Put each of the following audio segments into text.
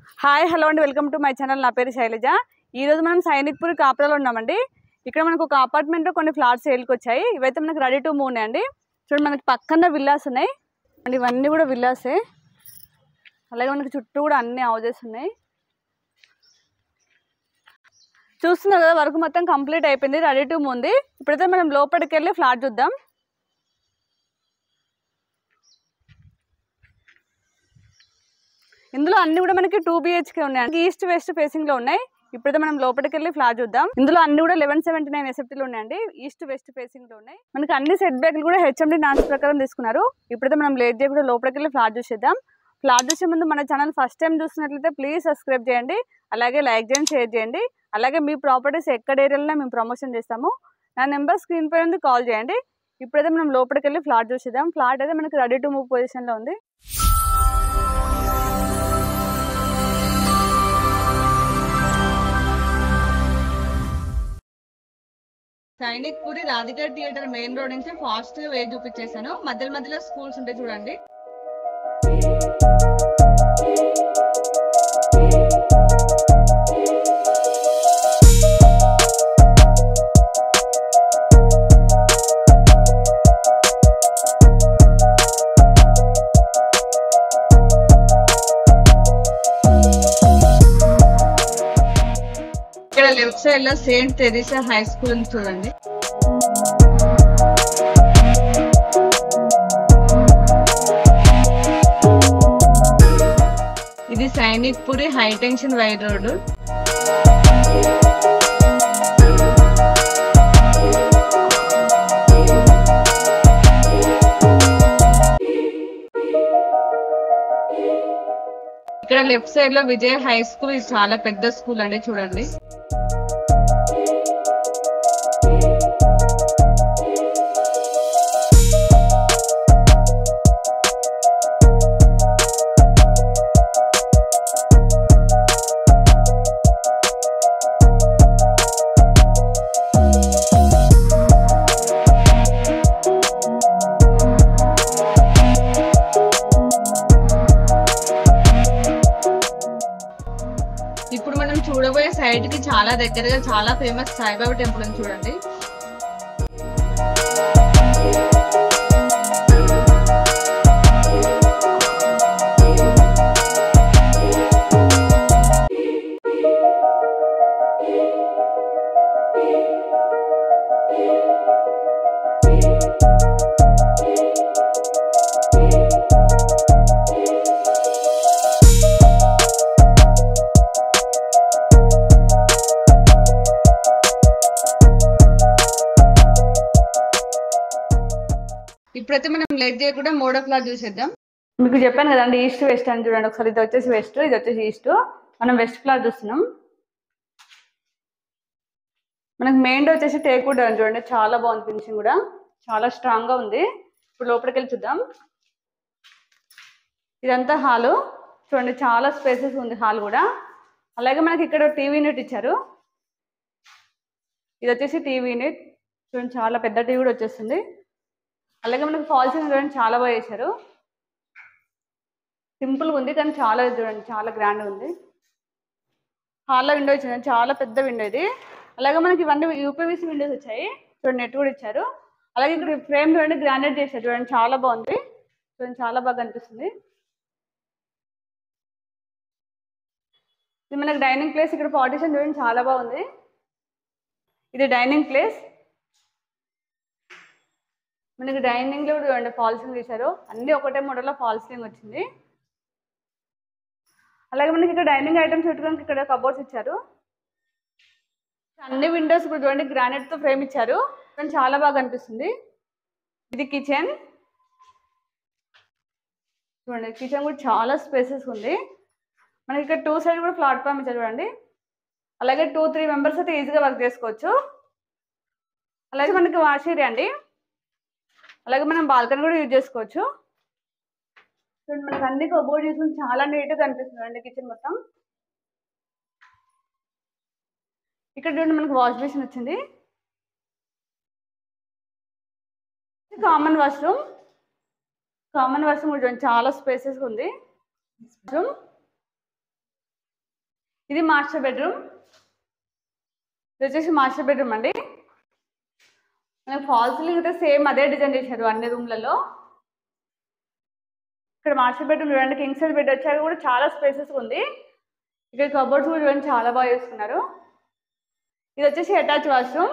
Hi hello అండి, welcome to my channel. నా పేరు శైలజ. ఈరోజు మనం సైనిక్పూర్ కాపురాలో ఉన్నామండి. ఇక్కడ మనకు ఒక అపార్ట్మెంట్లో కొన్ని ఫ్లాట్స్ సేల్కి వచ్చాయి. ఇవైతే మనకు రెడీ టు మూవ్ ఉన్నాయండి. చూడండి, మనకి పక్కన విల్లాస్ ఉన్నాయి అండ్ ఇవన్నీ కూడా విల్లాసే. అలాగే మనకి చుట్టూ కూడా అన్ని హౌజెస్ ఉన్నాయి. చూస్తున్నారు కదా, వర్క్ మొత్తం కంప్లీట్ అయిపోయింది, రెడీ టు మూవ్ ఉంది. ఇప్పుడైతే మనం లోపలికి వెళ్ళి ఫ్లాట్ చూద్దాం. ఇందులో అన్ని కూడా మనకి 2 BHK ఉన్నాయి. ఈస్ట్ వెస్ట్ ఫేసింగ్ లో ఉన్నాయి. ఇప్పుడైతే మనం లోపలికి వెళ్ళి ఫ్లాట్ చూద్దాం. ఇందులో అన్ని కూడా 1179 SFT లో ఉన్నాయండి. ఈస్ట్ వెస్ట్ ఫేసింగ్ లో ఉన్నాయి. మనకి అన్ని సెట్ బ్యాక్లు కూడా HMD నామ్స్ ప్రకారం తీసుకున్నారు. ఇప్పుడైతే మనం లేట్ చేయకుండా లోపలికి వెళ్ళి ఫ్లాట్ చూసేద్దాం. ఫ్లాట్ చూసే ముందు మన ఛానల్ ఫస్ట్ టైం చూస్తున్నట్లయితే ప్లీజ్ సబ్స్క్రైబ్ చేయండి. అలాగే లైక్ చేయండి, షేర్ చేయండి. అలాగే మీ ప్రాపర్టీస్ ఎక్కడ ఏరియాలో మేము ప్రమోషన్ చేస్తాము. నా నెంబర్ స్క్రీన్ పై ఉంది, కాల్ చేయండి. ఇప్పుడైతే మనం లోపలికి వెళ్ళి ఫ్లాట్ చూసేద్దాం. ఫ్లాట్ అయితే మనకి రెడీ టు మూవ్ పొజిషన్ లో ఉంది. Sainikpuri Radhika theatre main road నుంచి ఫాస్ట్ గా వే చూపించేసాను. మధ్యలో స్కూల్స్ ఉంటాయి చూడండి. ఇక్కడ లెఫ్ట్ సైడ్ లో సెయింట్ తెరీసా హై స్కూల్ చూడండి. ఇది Sainikpuri high tension wire road. ఇక్కడ లెఫ్ట్ సైడ్ లో విజయ హై స్కూల్. ఇది చాలా పెద్ద స్కూల్ అండి, చూడండి. ఇప్పుడు మనం చూడబోయే సైడ్ కి చాలా దగ్గరగా చాలా ఫేమస్ సాయిబాబా టెంపుల్ అని చూడండి. ఇప్పుడైతే మనం లేట్ చేయకుండా మోడో ఫ్లాట్ చూసేద్దాం. మీకు చెప్పాను కదండి, ఈస్ట్ వెస్ట్ అని చూడండి ఒకసారి. ఇది వచ్చేసి వెస్ట్, ఇది వచ్చేసి ఈస్ట్. మనం వెస్ట్ ఫ్లాట్ చూస్తున్నాం. మనకి మెయిన్ డోర్ వచ్చేసి టేక్వుడ్ అని చూడండి, చాలా బాగుంది. ఫినిషింగ్ కూడా చాలా స్ట్రాంగ్ గా ఉంది. ఇప్పుడు లోపలికి వెళ్ళి చూద్దాం. ఇదంతా హాలు చూడండి, చాలా స్పేసెస్ ఉంది హాల్ కూడా. అలాగే మనకి ఇక్కడ టీవీ యూనిట్ ఇచ్చారు. ఇది వచ్చేసి టీవీ యూనిట్ చూడండి, చాలా పెద్ద టీవీ కూడా వచ్చేస్తుంది. అలాగే మనకి ఫాల్ సీలింగ్ చూడండి, చాలా బాగా చేశారు. సింపుల్గా ఉంది కానీ చాలా చూడండి, చాలా గ్రాండ్ ఉంది. హాల్లో విండో ఇచ్చింది, చాలా పెద్ద విండో ఇది. అలాగే మనకి ఇవన్నీ UPVC విండోస్ వచ్చాయి చూడండి, నెట్ కూడా ఇచ్చారు. అలాగే ఇక్కడ ఫ్రేమ్ చూడండి, గ్రానైట్ చేశారు చూడండి, చాలా బాగుంది. చూడండి, చాలా బాగా అనిపిస్తుంది. ఇది మనకి డైనింగ్ ప్లేస్. ఇక్కడ పార్టిషన్ చూడండి, చాలా బాగుంది. ఇది డైనింగ్ ప్లేస్. మనకి డైనింగ్ లో చూడండి ఫాల్ సీలింగ్ చేశారు. అన్ని ఒకటే మోడల్లో ఫాల్ సీలింగ్ వచ్చింది. అలాగే మనకి ఇక్కడ డైనింగ్ ఐటమ్స్ పెట్టుకోవడానికి ఇక్కడ కబోర్డ్స్ ఇచ్చారు. అన్ని విండోస్ ఇప్పుడు చూడండి గ్రానైట్ తో ఫ్రేమ్ ఇచ్చారు. చాలా బాగా అనిపిస్తుంది. ఇది కిచెన్ చూడండి, కిచెన్ కూడా చాలా స్పేసెస్ ఉంది. మనకి ఇక్కడ 2 సైడ్ కూడా ప్లాట్ఫామ్ ఇచ్చారు చూడండి. అలాగే 2-3 మెంబర్స్ అయితే ఈజీగా వర్క్ చేసుకోవచ్చు. అలాగే మనకి వాష్ ఏరియా అండి. అలాగే మనం బాల్కనీ కూడా యూజ్ చేసుకోవచ్చు. చూడండి, మనకి అన్ని కబోర్డ్ చూసుకుని చాలా నీట్గా కనిపిస్తుంది అండి కిచెన్ మొత్తం. ఇక్కడ చూడండి మనకు వాష్ బేసిన్ వచ్చింది. కామన్ వాష్రూమ్ కూడా చూడండి చాలా స్పేసెస్ ఉంది. ఇది మాస్టర్ బెడ్రూమ్. ఇది వచ్చేసి మాస్టర్ బెడ్రూమ్ అండి. మనకి ఫాల్ సీలింగ్ అయితే సేమ్ అదే డిజైన్ చేశారు అన్ని రూమ్లలో. ఇక్కడ మాస్టర్ బెడ్రూమ్ చూడండి, కింగ్ సైజ్ బెడ్ వచ్చాక కూడా చాలా స్పేసెస్ ఉంది. ఇక్కడ కబోర్డ్స్ కూడా చూడండి చాలా బాగా చేసుకున్నారు. ఇది వచ్చేసి అటాచ్ వాష్రూమ్.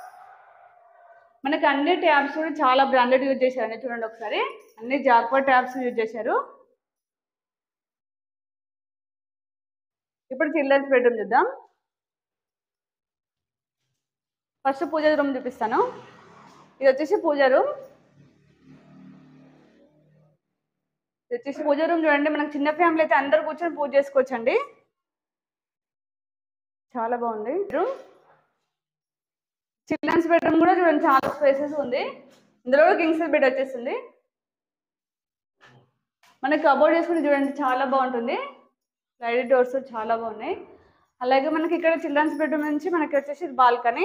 మనకి అన్ని ట్యాబ్స్ కూడా చాలా బ్రాండెడ్ యూజ్ చేశారండి. చూడండి ఒకసారి అన్ని జాక్వా ట్యాబ్స్ యూజ్ చేశారు. ఇప్పుడు చిల్డ్రన్స్ బెడ్రూమ్ చూద్దాం. ఫస్ట్ పూజ రూమ్ చూపిస్తాను. ఇది వచ్చేసి పూజ రూమ్. ఇది వచ్చేసి పూజ రూమ్ చూడండి, మనకు చిన్న ఫ్యామిలీ అయితే అందరు కూర్చొని పూజ చేసుకోవచ్చు అండి. చాలా బాగుంది రూమ్. చిల్డ్రన్స్ బెడ్రూమ్ కూడా చూడండి చాలా స్పేసెస్ ఉంది. ఇందులో కింగ్ సైజ్ బెడ్ వచ్చేస్తుంది. మనకి కబోర్డ్ చేసుకుని చూడండి చాలా బాగుంటుంది. స్లైడ్ డోర్స్ చాలా బాగున్నాయి. అలాగే మనకి ఇక్కడ చిల్డ్రన్స్ బెడ్రూమ్ నుంచి మనకి వచ్చేసి బాల్కనీ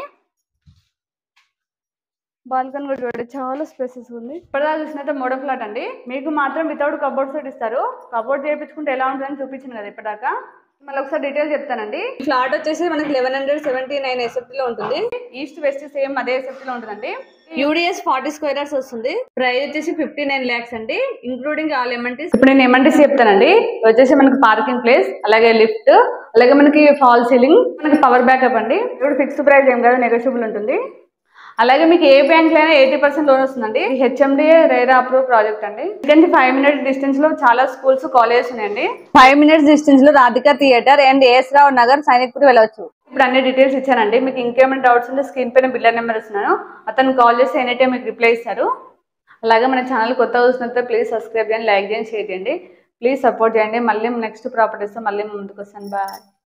కూడా చూడండి చాలా స్పేసెస్ ఉంది. ఇప్పటిదాకా చూసినట్టే మోడల్ ఫ్లాట్ అండి. మీకు మాత్రం వితౌట్ కబోర్డ్ సెట్ ఇస్తారు. కబోర్డ్ చేయించుకుంటే ఎలా ఉంటుందని చూపించింది కదా ఇప్పటిదాకా. మళ్ళీ ఒకసారి డీటెయిల్ చెప్తానండి. ఫ్లాట్ వచ్చేసి మనకి 1179 SFT లో ఉంటుంది. ఈస్ట్ వెస్ట్ సేమ్ అదే SFT లో ఉంటుందండి. UDS 40 స్క్వేర్ యార్డ్స్ వస్తుంది. ప్రైస్ వచ్చేసి 59 lakhs అండి, ఇంక్లూడింగ్ ఆల్ ఎమ్ఎన్టీస్. ఇప్పుడు నేను ఎమ్ఎన్టీస్ చెప్తానండి. వచ్చేసి మనకి పార్కింగ్ ప్లేస్, అలాగే లిఫ్ట్, అలాగే మనకి ఫాల్ సీలింగ్, మనకి పవర్ బ్యాకప్ అండి. ఇప్పుడు ఫిక్స్డ్ ప్రైస్ ఏం కాదు, నెగోషియబుల్ ఉంటుంది. అలాగే మీకు ఏ బ్యాంక్ లో అయినా 80% లోన్ వస్తుందండి. HMDA రేరా అప్రూవ్ ప్రాజెక్ట్ అండి. ఇక్కడి 5 minutes డిస్టెన్స్ లో చాలా స్కూల్స్ కాలేజెస్ ఉన్నాయండి. 5 minutes డిస్టెన్స్ లో Radhika theatre and AS Rao Nagar Sainikpur వెళ్ళవచ్చు. ఇప్పుడు అన్ని డీటెయిల్స్ ఇచ్చానండి. మీకు ఇంకేమైనా డౌట్స్ ఉంటే స్క్రీన్ పైన బిల్లర్ నెంబర్ ఇస్తున్నాను, అతను కాల్ చేసి ఎనీ టైం మీకు రిప్లై ఇస్తారు. అలాగే మన ఛానల్ కొత్తగా చూసినట్లయితే ప్లీజ్ సబ్స్క్రైబ్ చేయండి, లైక్ చేయండి, షేర్ చేయండి. ప్లీజ్ సపోర్ట్ చేయండి. మళ్ళీ నెక్స్ట్ ప్రాపర్టీస్ మళ్ళీ ముందుకు వస్తాను. బాయ్.